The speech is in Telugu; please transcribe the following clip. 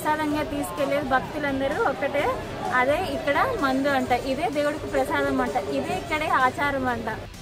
ప్రసాదంగా తీసుకెళ్లేది భక్తులందరూ ఒక్కటే, అదే ఇక్కడ మందు అంట, ఇదే దేవుడికి ప్రసాదం అంట, ఇదే ఇక్కడే ఆచారం అంట.